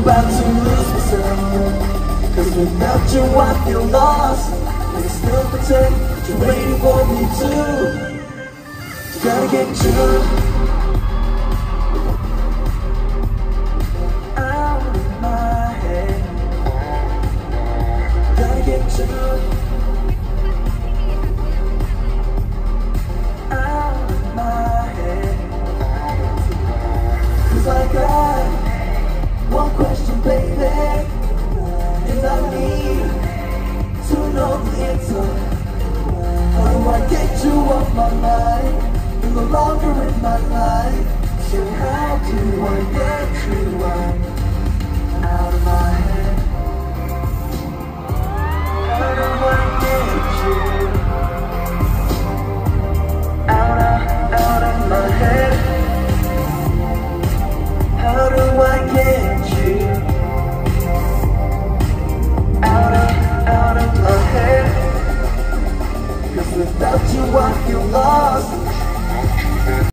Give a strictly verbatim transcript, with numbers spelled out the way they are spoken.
about to lose myself, cause without you I feel lost. I can still pretend that you're waiting for me too. Gotta get you out of my head. Gotta get you out of my head. Cause I got one question, baby, and I need to know the answer. How do I get you off my mind? You're no longer in my life. So how do I get you out, out of my head? How do I get you out of, out of my head? How do I get you out of, out of my head? Cause without you I feel lost.